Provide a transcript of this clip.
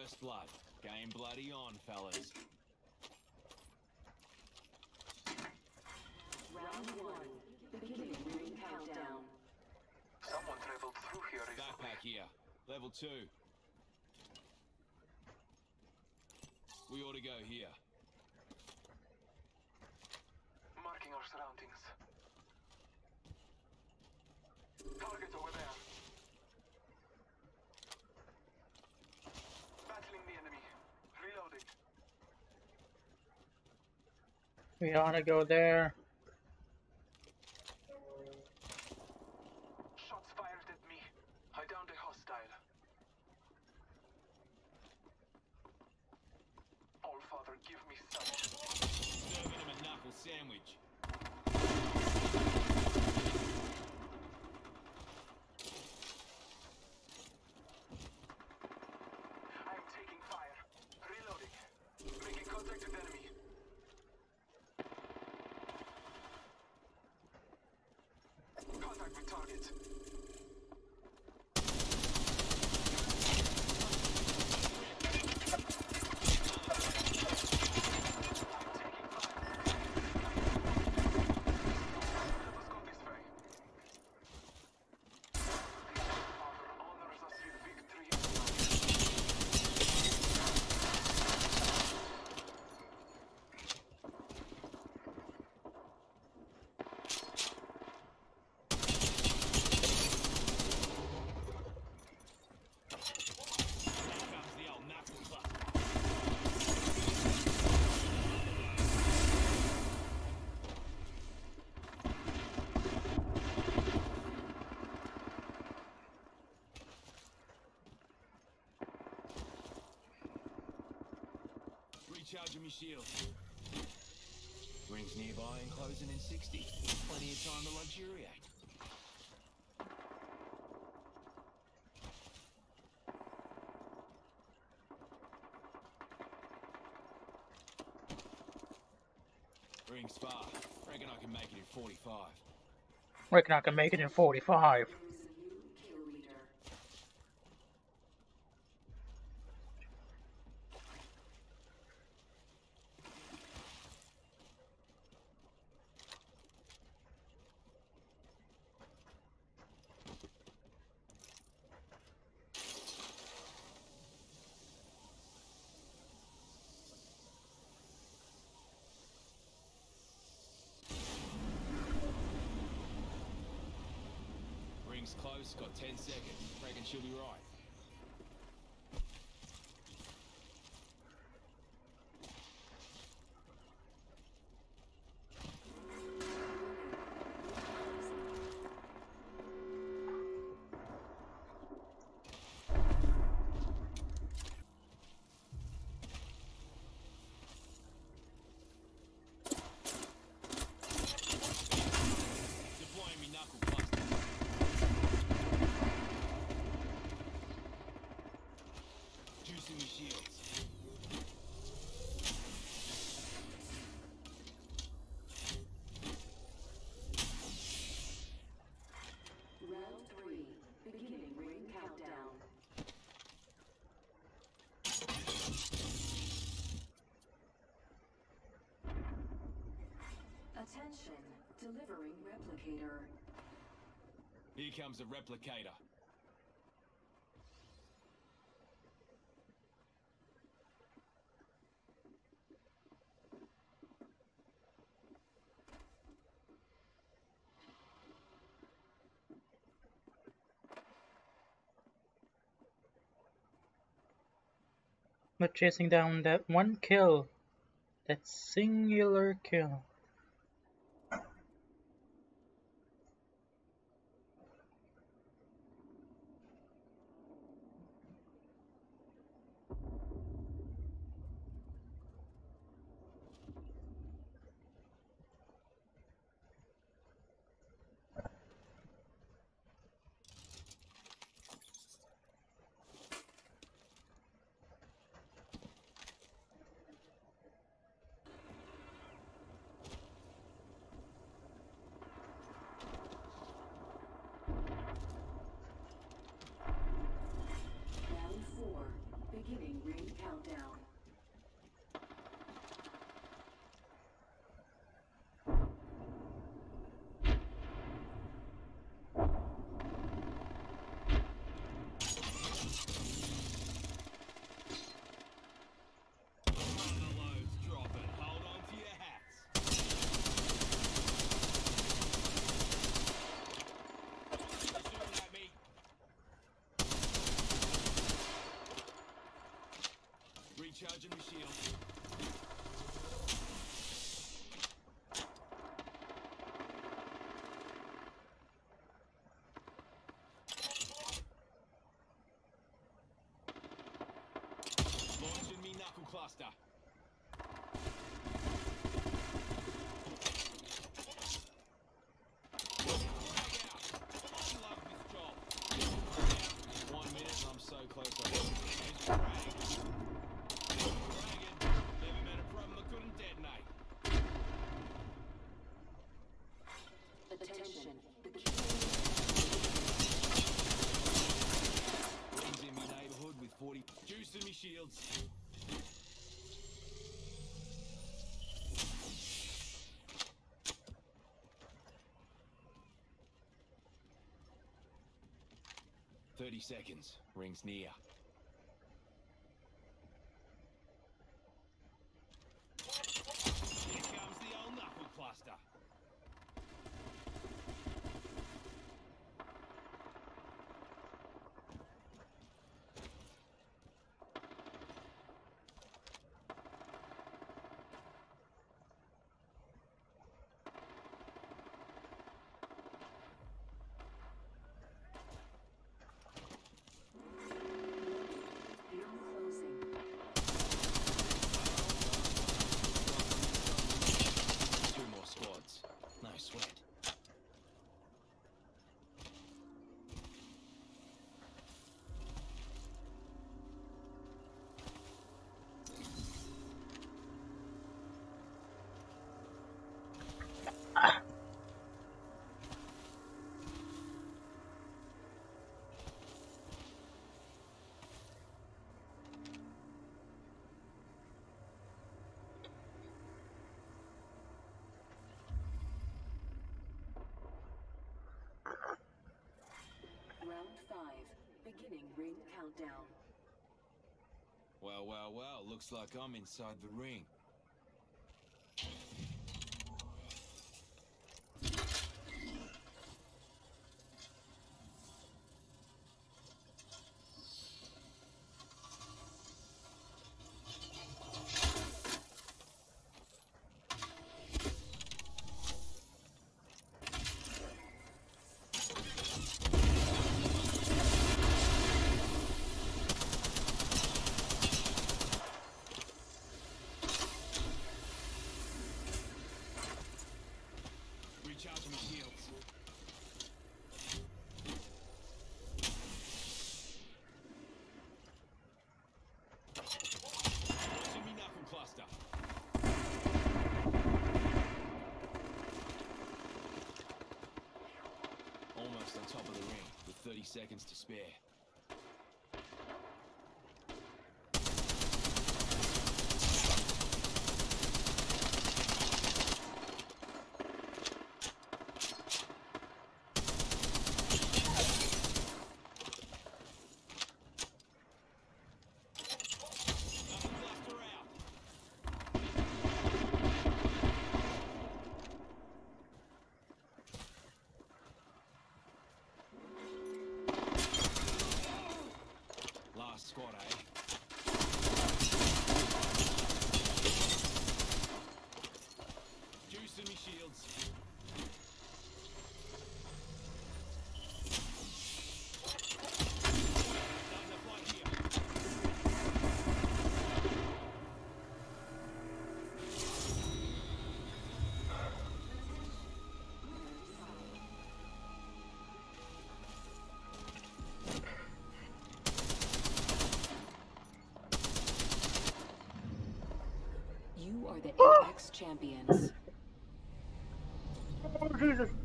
First blood. Game bloody on, fellas. Round one. Beginning ring countdown. Someone traveled through here recently. Backpack here. Level 2. We ought to go here. Marking our surroundings. Target over there. Battling the enemy. Reloading. We ought to go there. Shots fired at me. I downed a hostile. All Father, give me some. Serving him a knuckle sandwich. I am taking fire. Reloading. Making contact with enemy. Contact with target. Let us go this way. Father honors us with victory. Here comes the old knuckle club. Recharging my shield. Rings nearby and closing in 60. Plenty of time to luxuriate. Rings far. Reckon I can make it in 45. Reckon I can make it in 45. There is a new kill leader. Rings close, got 10 seconds. Reckon she'll be right. Deploying me knuckle cluster. Juicing me shields. Round three. Beginning ring countdown. Attention. Delivering replicator. Here comes the replicator. But chasing down that one kill. That singular kill. Recharging my shield. Launching me knuckle cluster. Attention. The Rings in me neighborhood with 40 juice in me shields. "30 seconds. Rings near." Here comes the old knuckle cluster. ring closing. 2 more squads. No sweat. Round 5. Beginning ring countdown. Well, well, well. Looks like I'm inside the ring. Recharging my shields. Launching me knuckle cluster. Almost on top of the ring, with 30 seconds to spare. Squad, eh? Juice in me shields. Starting to fight here. You are the Apex champions. Oh, Jesus.